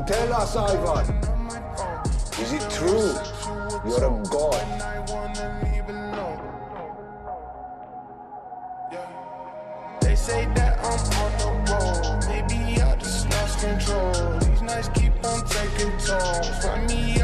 So tell us, Ivar, is it true you're a god? They say that I'm on the road. Maybe I just lost control. These nights keep on taking tolls. Find me